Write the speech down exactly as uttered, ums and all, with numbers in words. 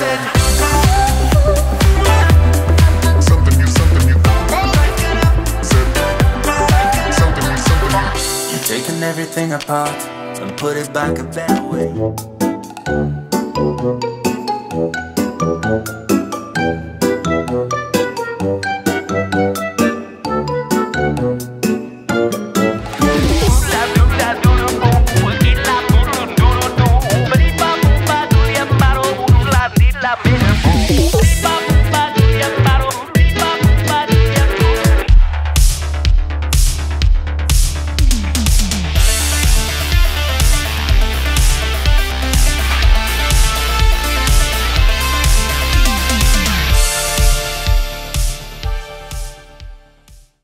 said something you, something you said something you, something you. you're taking everything apart and put it back a better way.